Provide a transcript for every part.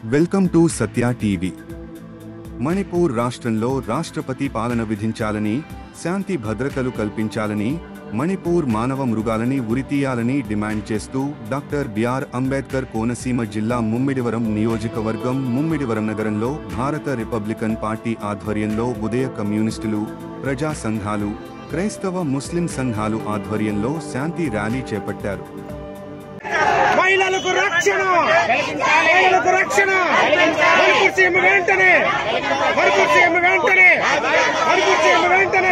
Welcome to Satya TV. Manipur రాష్ట్రంలో రాష్ట్రపతి పాలన విధించాలని, శాంతి భద్రతలు కల్పించాలని, మణిపూర్ మానవ మృగాలని ఉరితీయాలని డిమాండ్ చేస్తూ డాక్టర్ బిఆర్ అంబేద్కర్ కోనసీమ జిల్లా ముమ్మిడివరం నియోజకవర్గం ముమ్మిడివరం నగరంలో భారత రిపబ్లికన్ పార్టీ ఆధ్వర్యంలో ఉదయ కమ్యూనిస్టులు, ప్రజా సంఘాలు, క్రైస్తవ ముస్లిం సంఘాలు ఆధ్వర్యంలో శాంతి ర్యాలీ చేపట్టారు. మహిళలకు రక్షణ, మహిళలకు రక్షణ, మణిపూర్ సీఎం వెంటనే, మణిపూర్ సీఎం వెంటనే, మణిపూర్ సీఎం వెంటనే.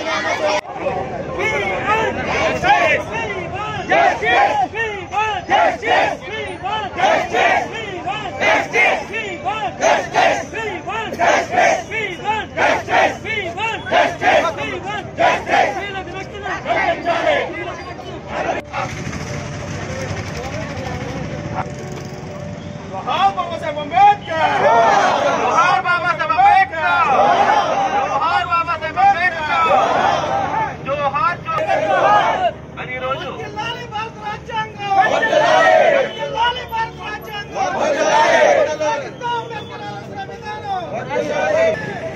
जोहार बाबा साहेब अंबेडकर, जोहार बाबा साहेब अंबेडकर, जोहार बाबा साहेब अंबेडकर, जोहार जोहार. आणि रोज జిల్లాలి భారత రాజ్యాంగం, జిల్లాలి భారత రాజ్యాంగం, అంబేద్కర్ ఆలోచన విధానం.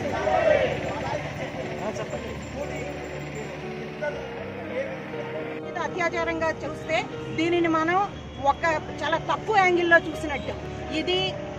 ఇది అత్యాచారంగా చూస్తే దీనిని మనం ఒక చాలా తక్కువ యాంగిల్లో చూసినట్టు. ఇది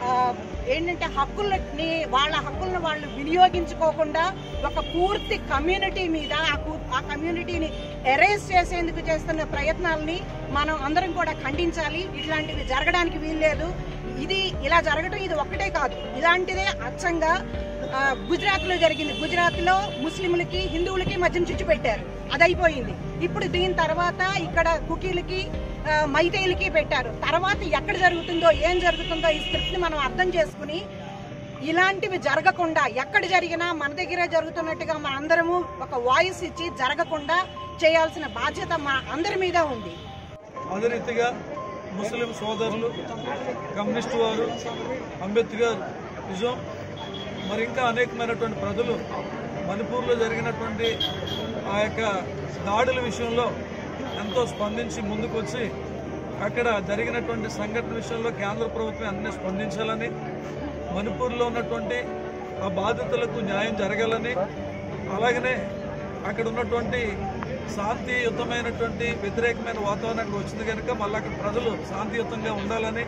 ఏంటంటే హక్కులని, వాళ్ళ హక్కులను వాళ్ళు వినియోగించుకోకుండా ఒక పూర్తి కమ్యూనిటీ మీద ఆ కమ్యూనిటీని ఎరేజ్ చేసేందుకు చేస్తున్న ప్రయత్నాలని మనం అందరం కూడా ఖండించాలి. ఇట్లాంటివి జరగడానికి వీల్లేదు. ఇది ఇలా జరగడం ఇది ఒక్కటే కాదు, ఇలాంటిదే అచ్చంగా గుజరాత్లో జరిగింది. గుజరాత్లో ముస్లింలకి హిందువులకి మధ్యన చిచ్చు పెట్టారు, అది అయిపోయింది. ఇప్పుడు దీని తర్వాత ఇక్కడ కుకీలకి మైతేయులకి పెట్టారు. తర్వాత ఎక్కడ జరుగుతుందో ఏం జరుగుతుందో ఈ స్క్రిప్ట్ని మనం అర్థం చేసుకుని ఇలాంటివి జరగకుండా, ఎక్కడ జరిగినా మన దగ్గర జరుగుతున్నట్టుగా మన అందరము ఒక వాయిస్ ఇచ్చి జరగకుండా చేయాల్సిన బాధ్యత మన అందరి మీద ఉంది. అదే రీతిగా ముస్లిం సోదరులు, కమ్యూనిస్టు వారు, అంబేద్కర్ నిజం, మరి ఇంకా అనేకమైనటువంటి ప్రజలు మణిపూర్లో జరిగినటువంటి ఆ యొక్క దాడుల విషయంలో ఎంతో స్పందించి ముందుకు వచ్చి అక్కడ జరిగినటువంటి సంఘటన విషయంలో కేంద్ర ప్రభుత్వం అన్నీ స్పందించాలని, మణిపూర్లో ఉన్నటువంటి ఆ బాధితులకు న్యాయం జరగాలని, అలాగనే అక్కడ ఉన్నటువంటి శాంతియుతమైనటువంటి వ్యతిరేకమైన వాతావరణం వచ్చింది కనుక మళ్ళీ అక్కడ ప్రజలు శాంతియుతంగా ఉండాలని,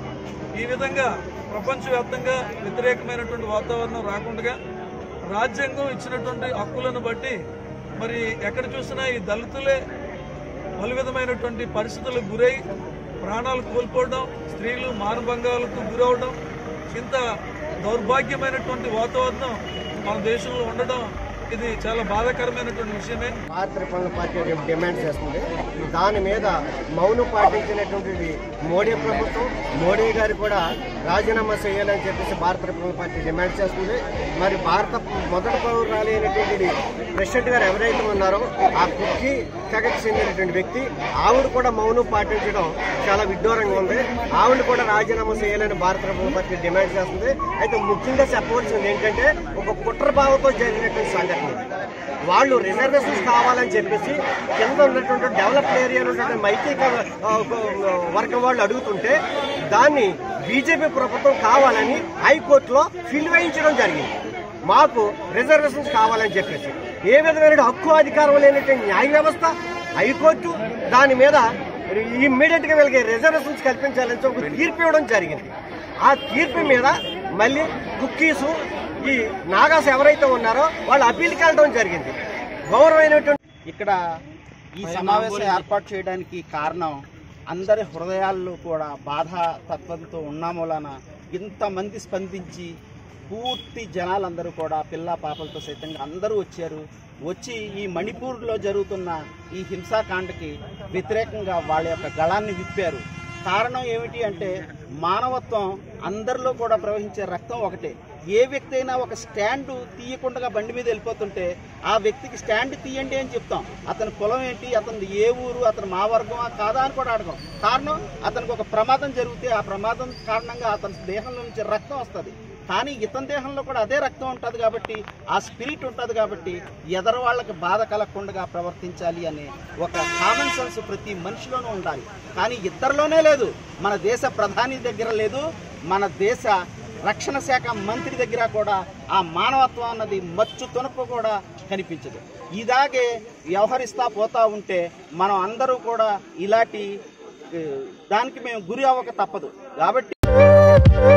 ఈ విధంగా ప్రపంచవ్యాప్తంగా వ్యతిరేకమైనటువంటి వాతావరణం రాకుండా రాజ్యాంగం ఇచ్చినటువంటి హక్కులను బట్టి మరి ఎక్కడ చూసినా ఈ దళితులే పలు విధమైనటువంటి పరిస్థితులకు గురై ప్రాణాలు కోల్పోవడం, స్త్రీలు మానభంగాలకు గురవడం, ఇంత దౌర్భాగ్యమైనటువంటి వాతావరణం మన దేశంలో ఉండడం ఇది చాలా బాధాకరమైనటువంటి విషయమే. భారత రిపబ్లిక్ పార్టీ డిమాండ్ చేస్తుంది. దాని మీద మౌనం పాటించినటువంటి మోడీ ప్రభుత్వం, మోడీ గారు కూడా రాజీనామా చేయాలని చెప్పేసి భారత రిపబ్లిక్ పార్టీ డిమాండ్ చేస్తుంది. మరి భారత మొదటి పౌరురాలు అయినటువంటి ప్రెసిడెంట్ గారు ఎవరైతే ఉన్నారో ఆ కుక్కీ తెగకు చెందినటువంటి వ్యక్తి, ఆవిడ కూడా మౌనం పాటించడం చాలా విడ్డూరంగా ఉంది. ఆవిడ కూడా రాజీనామా చేయాలని భారత రిపబ్లిక్ పార్టీ డిమాండ్ చేస్తుంది. అయితే ముఖ్యంగా చెప్పవలసింది ఏంటంటే ఒక కుట్ర భావంతో జరిగినటువంటి సంఘటన. వాళ్ళు రిజర్వేషన్స్ కావాలని చెప్పేసి కింద ఉన్నటువంటి డెవలప్డ్ ఏరియాలో ఉన్నటువంటి మైతీ వర్గం వాళ్ళు అడుగుతుంటే దాన్ని బీజేపీ ప్రభుత్వం కావాలని హైకోర్టులో ఫిల్ వేయించడం జరిగింది. మాకు రిజర్వేషన్స్ కావాలని చెప్పేసి ఏ విధమైన హక్కు అధికారం లేనటువంటి న్యాయ వ్యవస్థ, హైకోర్టు దాని మీద ఇమ్మీడియట్ గా వీళ్ళకి రిజర్వేషన్స్ కల్పించాలని ఒక తీర్పు ఇవ్వడం జరిగింది. ఆ తీర్పు మీద మళ్ళీ కుక్కీసు, ఈ నాగాస్ ఎవరైతే ఉన్నారో వాళ్ళు అప్పీల్కి వెళ్ళడం జరిగింది. గౌరవమైనటువంటి ఇక్కడ ఈ సమావేశం ఏర్పాటు చేయడానికి కారణం అందరి హృదయాల్లో కూడా బాధా తత్వంతో ఉన్న మూలన ఇంతమంది స్పందించి పూర్తి జనాలందరూ కూడా పిల్ల పాపలతో సైతంగా అందరూ వచ్చి ఈ మణిపూర్లో జరుగుతున్న ఈ హింసాకాండకి వ్యతిరేకంగా వాళ్ళ యొక్క గళాన్ని విప్పారు. కారణం ఏమిటి అంటే మానవత్వం అందరిలో కూడా ప్రవహించే రక్తం ఒకటే. ఏ వ్యక్తి అయినా ఒక స్టాండ్ తీయకుండా బండి మీద వెళ్ళిపోతుంటే ఆ వ్యక్తికి స్టాండ్ తీయండి అని చెప్తాం. అతని కులం ఏంటి, అతని ఏ ఊరు, అతను మా వర్గమా కాదా అని కూడా అడగం. కారణం అతనికి ఒక ప్రమాదం జరిగితే ఆ ప్రమాదం కారణంగా అతని దేహంలో నుంచి రక్తం వస్తుంది. కానీ ఇతని దేహంలో కూడా అదే రక్తం ఉంటుంది కాబట్టి, ఆ స్పిరిట్ ఉంటుంది కాబట్టి ఎదరు వాళ్ళకి బాధ కలగకుండా ప్రవర్తించాలి అనే ఒక కామన్ సెన్స్ ప్రతి మనిషిలోనూ ఉండాలి. కానీ ఇద్దరిలోనే లేదు. మన దేశ ప్రధాని దగ్గర లేదు, మన దేశ రక్షణ శాఖ మంత్రి దగ్గర కూడా ఆ మానవత్వం అన్నది మచ్చు తునపు కూడా కనిపించదు. ఇలాగే వ్యవహరిస్తా పోతా ఉంటే మనం అందరూ కూడా ఇలాంటి దానికి మేము గురి అవ్వక తప్పదు. కాబట్టి